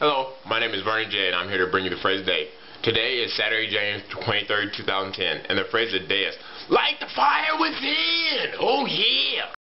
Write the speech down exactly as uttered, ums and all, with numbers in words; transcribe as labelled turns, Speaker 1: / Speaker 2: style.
Speaker 1: Hello, my name is Vernon J, and I'm here to bring you the phrase of the day. Today is Saturday, January twenty-third, two thousand ten, and the phrase of the day is, light the fire within! Oh yeah!